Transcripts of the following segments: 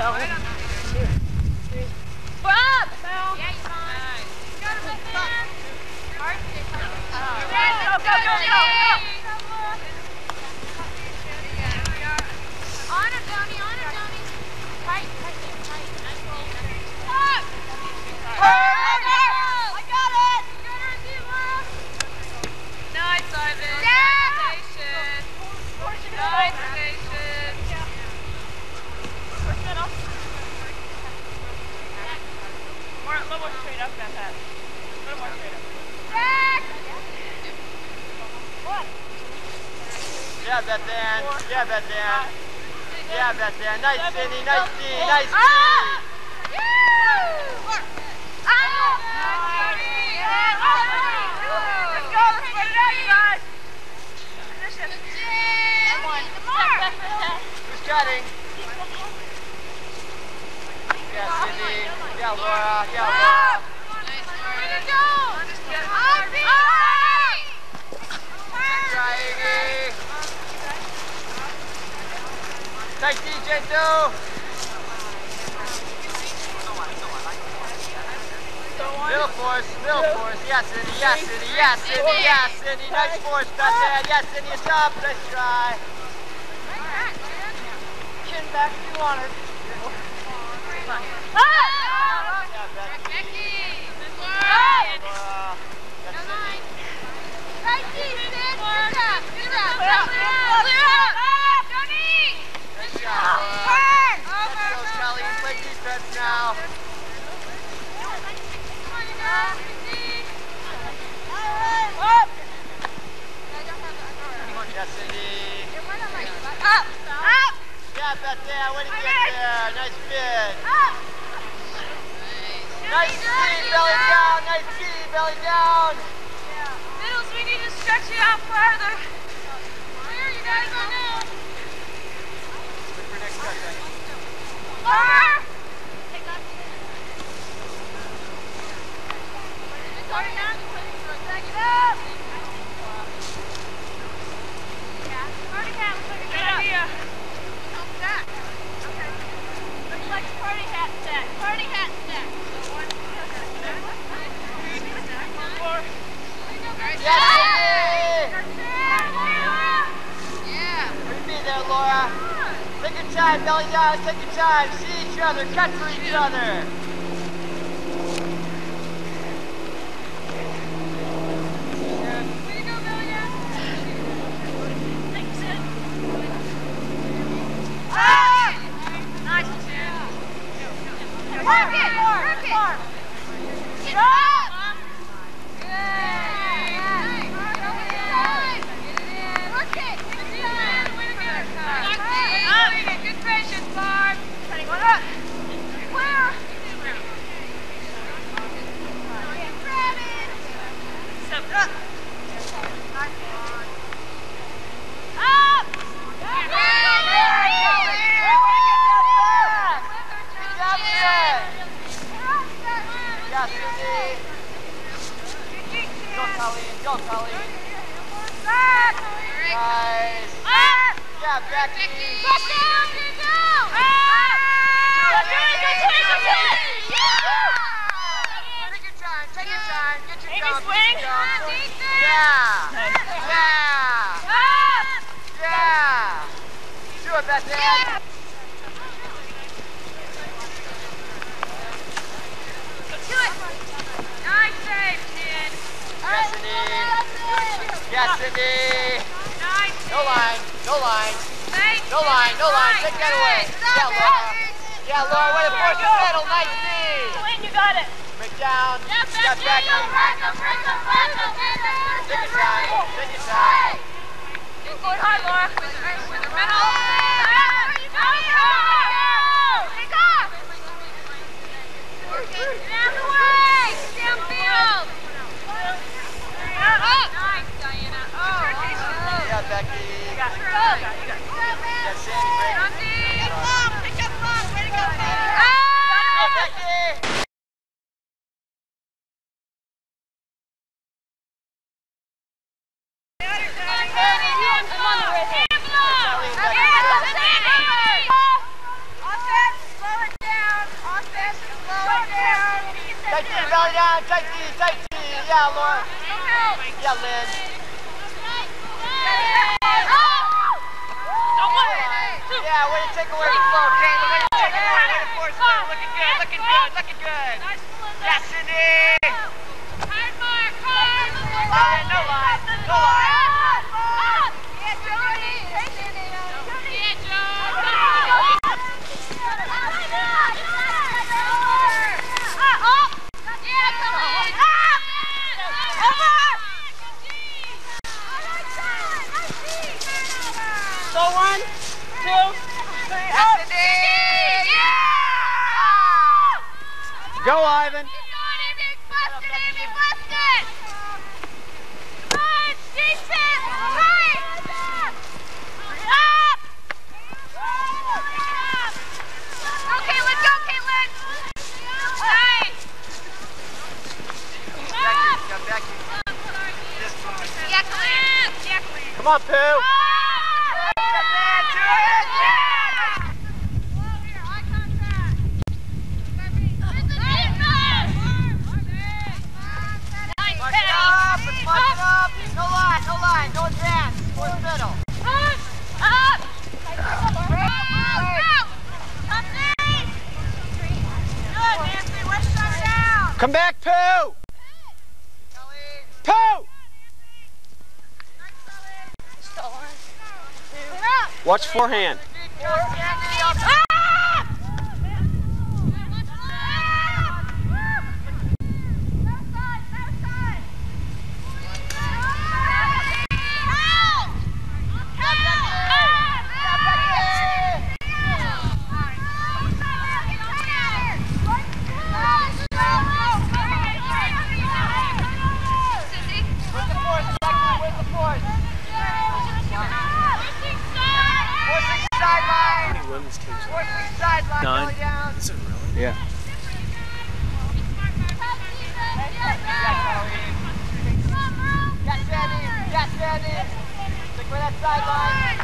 So. 2, 3. Up! Yeah, you're fine. Go to the man. Go. On it, Tony. Tight. Up! I got it! Good receive, Laura. Nice, Ivan. Yeah! Station. Nice station. A little more straight up than that. A little more straight up. Jack! What? Yeah, Beth-Ann. Yeah, Beth-Ann. Yeah, Beth-Ann. Nice, Cindy. Nice D. Nice D. Let's go. Let's put it out, you guys. Position. Who's cutting? Yeah, Cindy. Yeah, Laura. Yeah, Laura. Nice DJ too. Middle force. Yes, Cindy. Yes, Cindy. Nice force, Beth-Ann. Yes, Cindy, it's up. Nice try. Chin back if you want her. Yeah, Becky. Laura. Yes, Cindy. Right, Sid. Clear out. Johnny. Nice shot, Laura. Let's go, Scully. Play defense now. Yes, Cindy. Up. Yeah, Beth-Ann, way to get there. Nice bid. Nice speed, belly down. Nice speed, belly down. Middles, we need to stretch it out further. Clear, you guys go now. Look for next stretch. Over. Take it up. Party hat. Good idea. Okay. Looks like party hat stack. Party hat stack. Yes, Yeah. yeah. Be there, Laura. Take your time, belly down. Take your time. See each other. Cut for each other. Go, Colleen. Nice. Yeah, Becky. Take your time. Get your jump. Yeah. Do it, Beth-Ann. Nice save, kid. Yes, Cindy. Nice. No line. Thank No line. Take that away. Yeah, Laura, way to force the middle. Nice speed. Wayne, you got it. Break down. Step back. Take your time. Going hard, Laura. With her middle. Nice, Diana. Yeah, Becky. You got it. Yeah, Sandy, break. Come on, Pooh. No line, no advance. Towards middle. Up! Come back, Pooh! Pooh! Watch forehand. Nine. Is it really? Yeah. Yes, Andy. Yes, Andy. Stick with that sideline.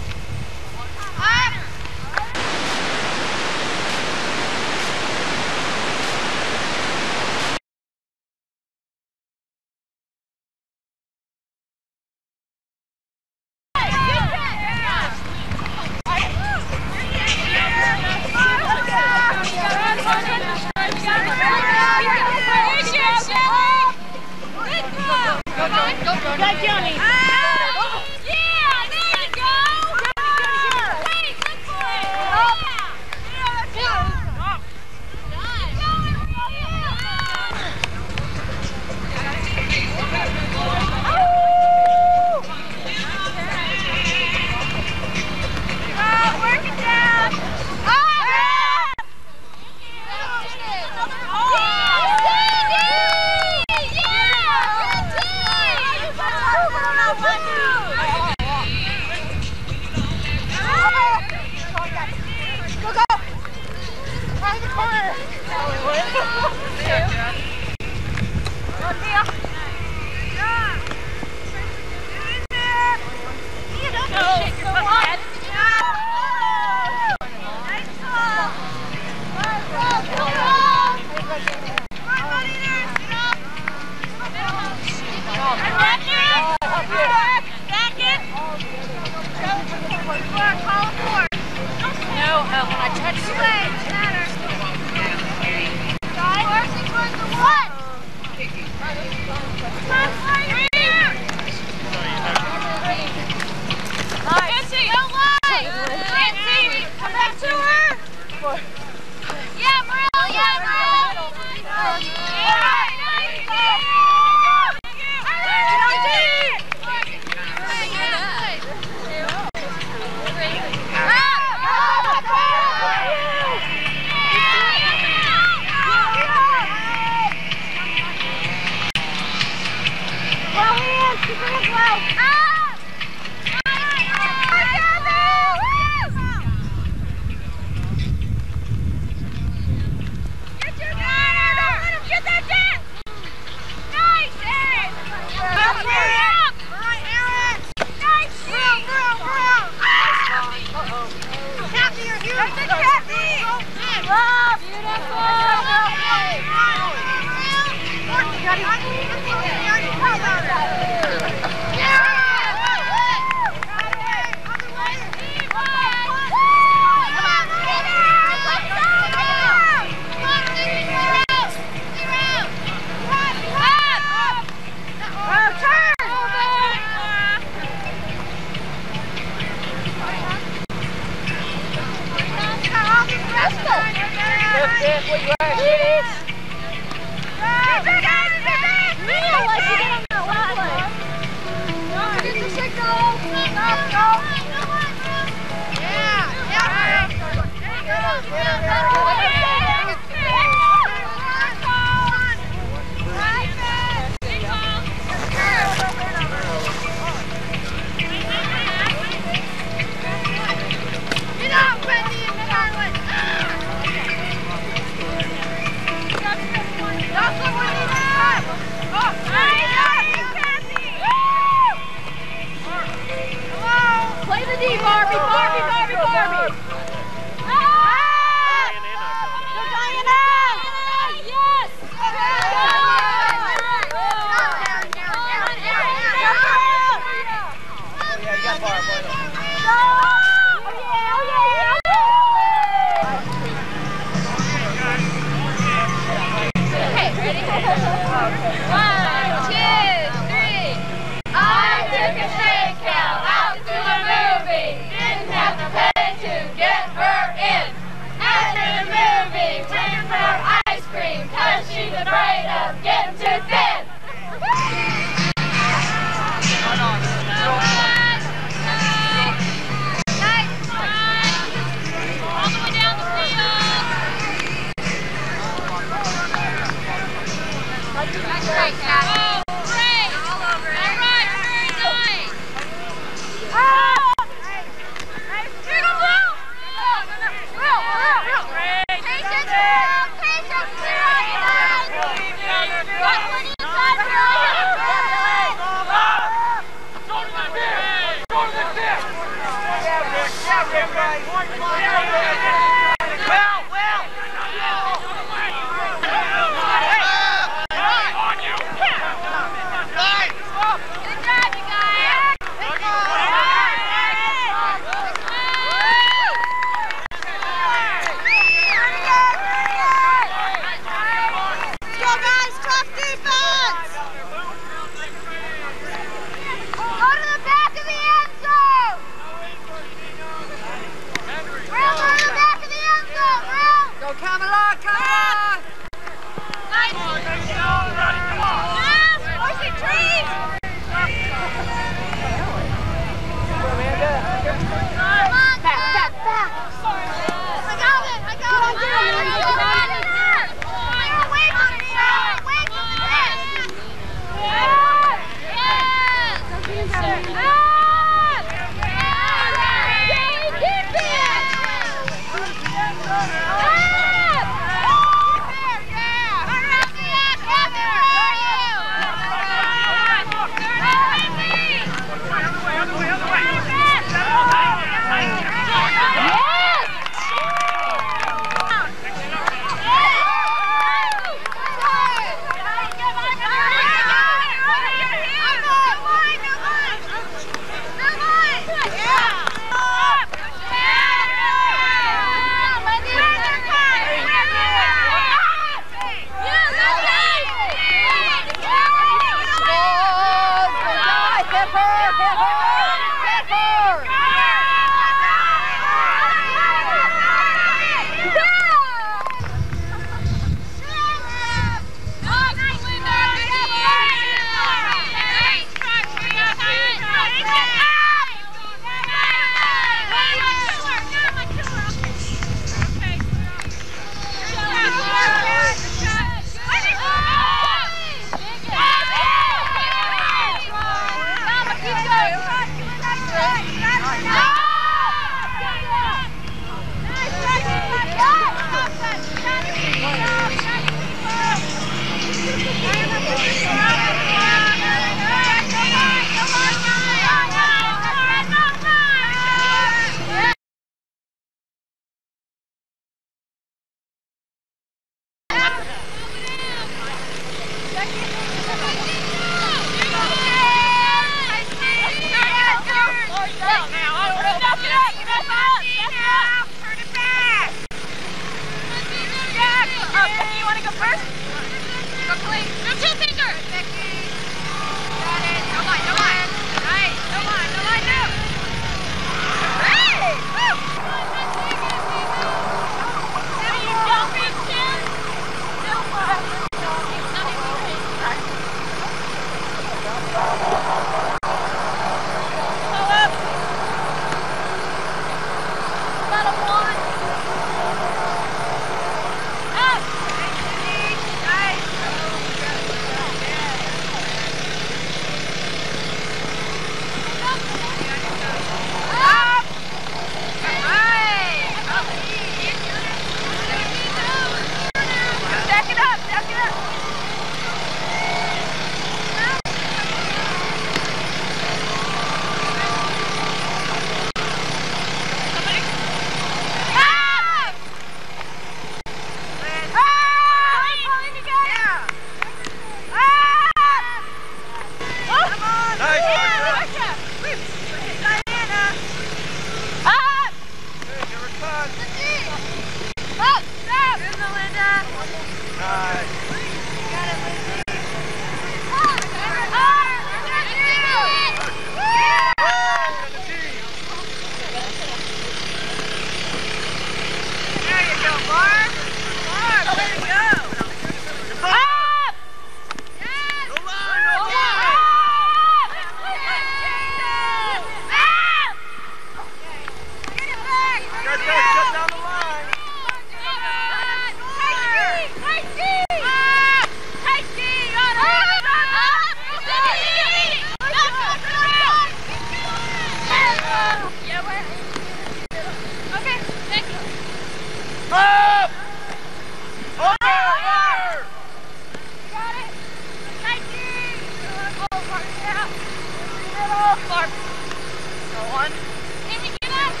Clark. Go on. Can you get up?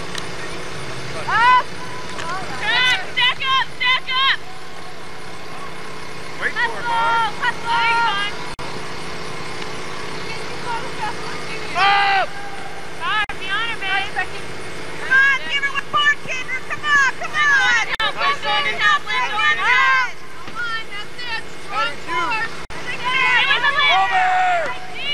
Up! Stack up! Stack up! Wait for it, Mark. Up! Alright, be on it, man. Come on, give her one more, Kendra. Come on, come on. Help, Sandy, help, lift one, help. Come on, that's it. Strong force. Over!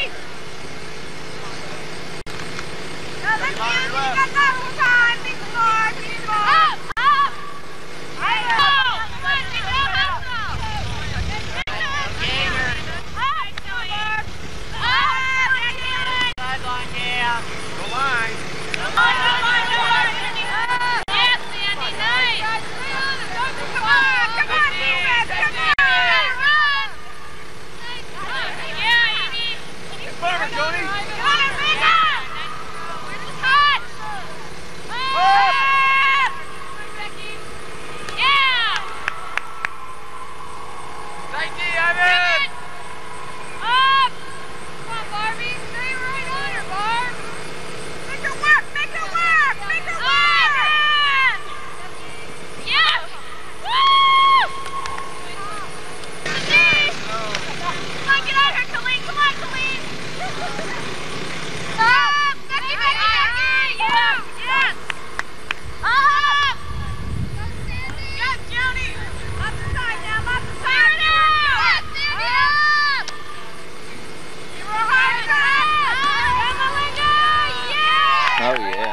Oh yeah.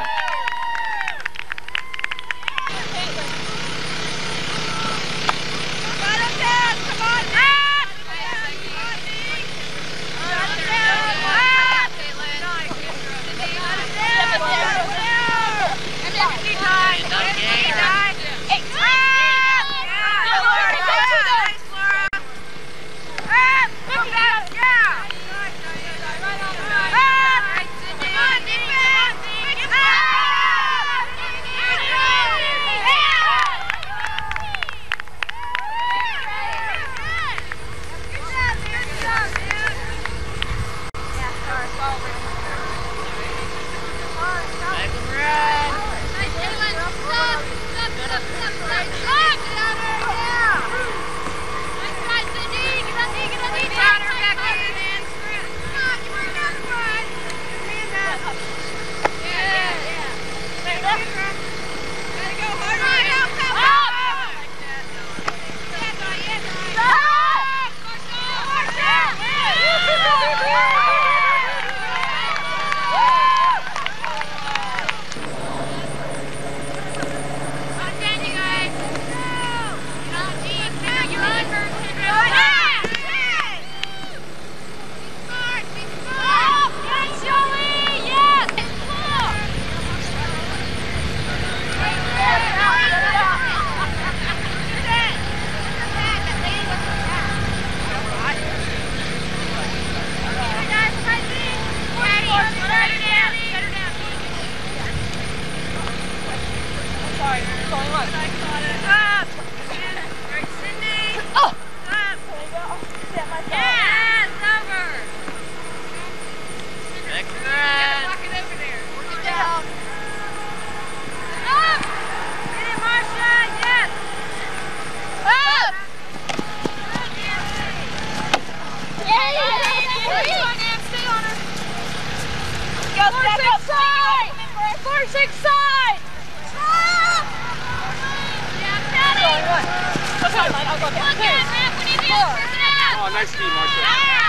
Oh, nice knee, Marsha.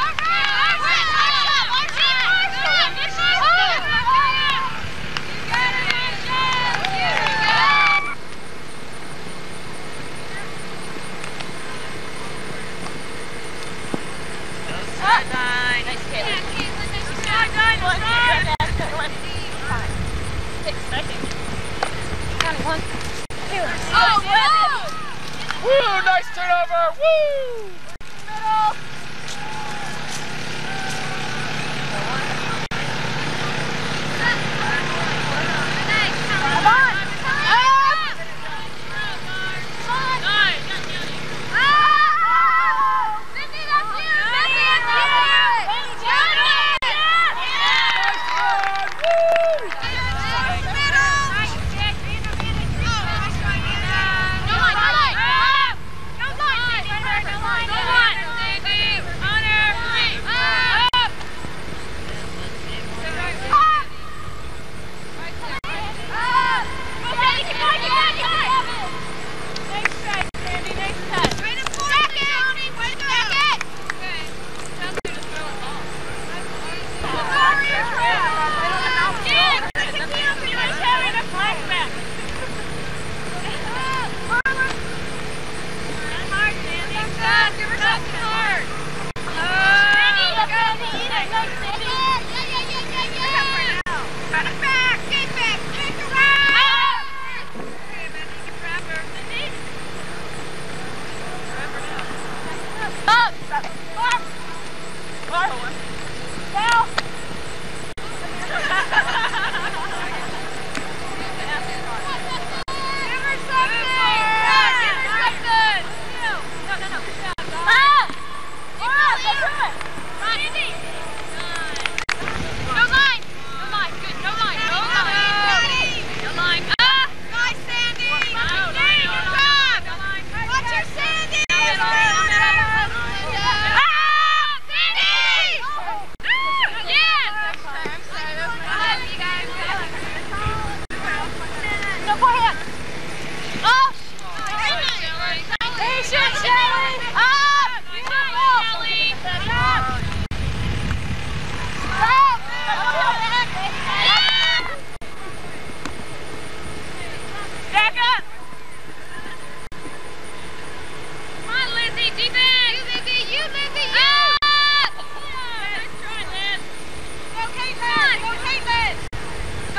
Woo, nice turnover, woo!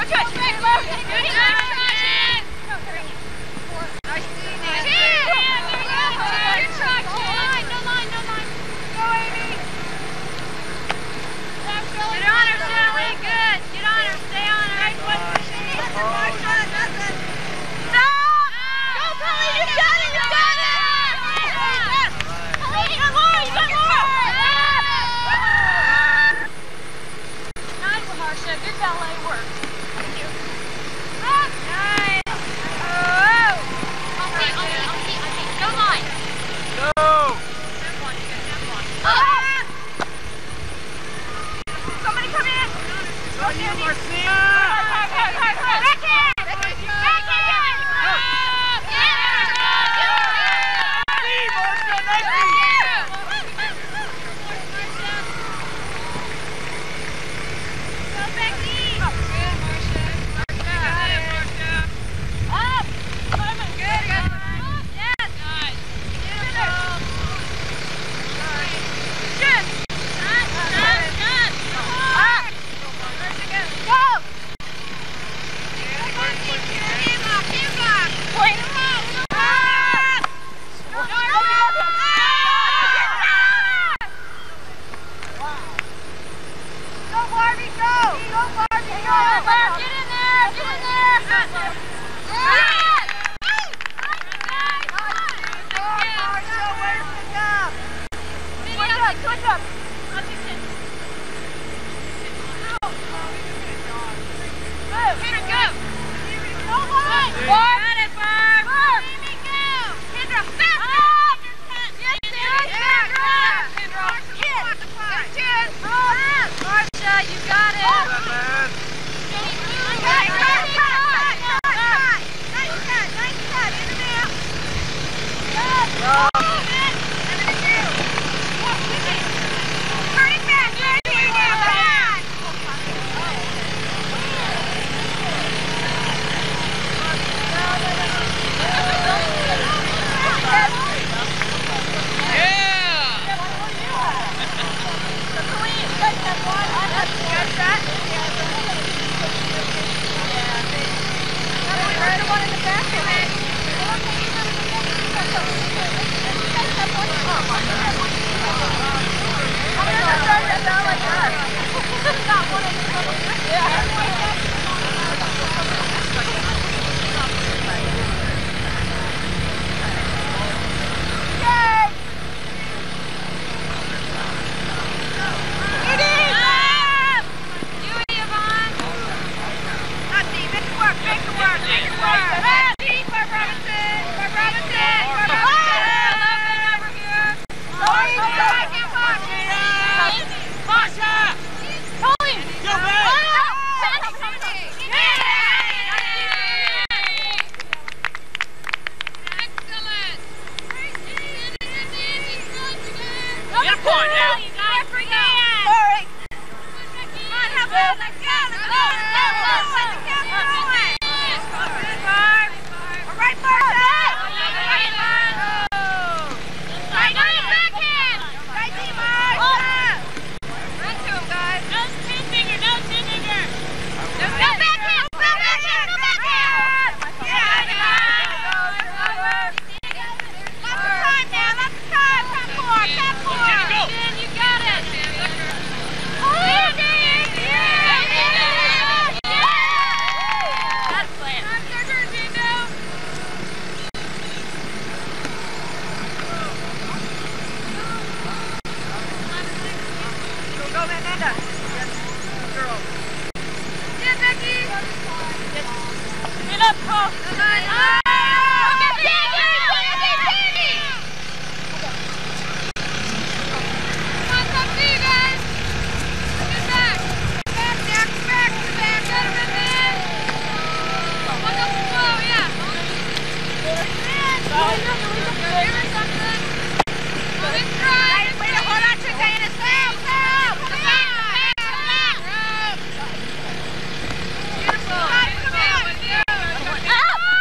Up!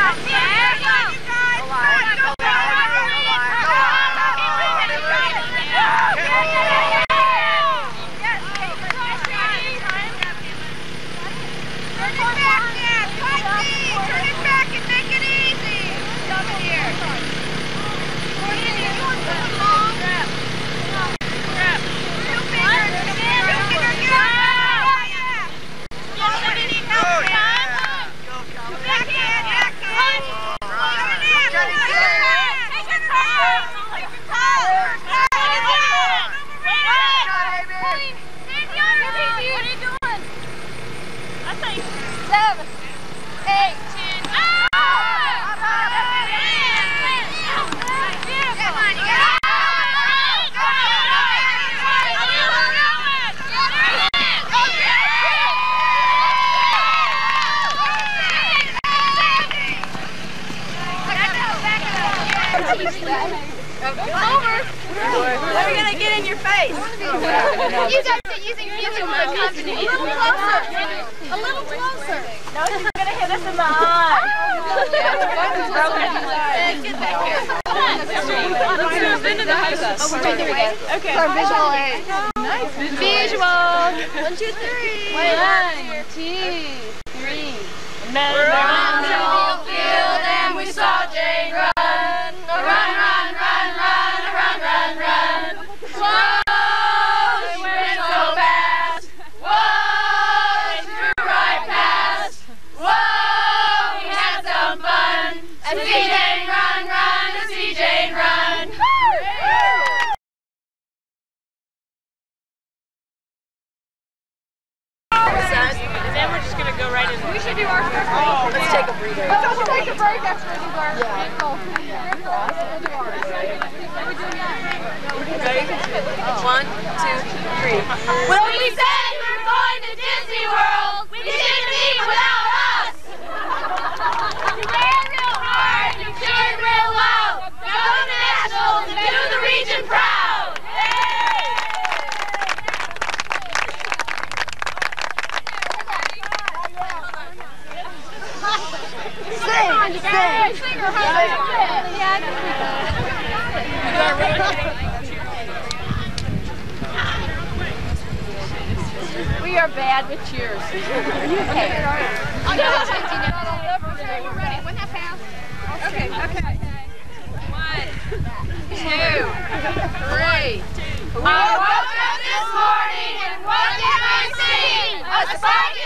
We're gonna get in your face. You guys are using music for accompaniment. A little closer. A little closer. No, she's gonna hit us in the eye. Get back here. Let's move into the house. Oh, we're right there. Okay. For visual aid. Nice. Visual. 1, 2, 3. 1, 2, 3. We're on the whole field and we saw Jane run. Run, run, run, run, run, run, run. Whoa, she went so fast. Whoa, she threw right past. Whoa, we had some fun. I see Jane run, run, I see Jane run. And then we're just going to go right in. We should do our first. Oh, let's take a breather. Let's take a break after we do ours. One, two, three. When we said we were going to Disney World, we didn't mean without us. You ran real hard, you cheered real loud. Go Nationals and do the region proud. We are bad with cheers. Are you okay? Oh, no, we're ready. When that pass. Okay. 1, 2, 3. I woke up this morning and what did I see? A spike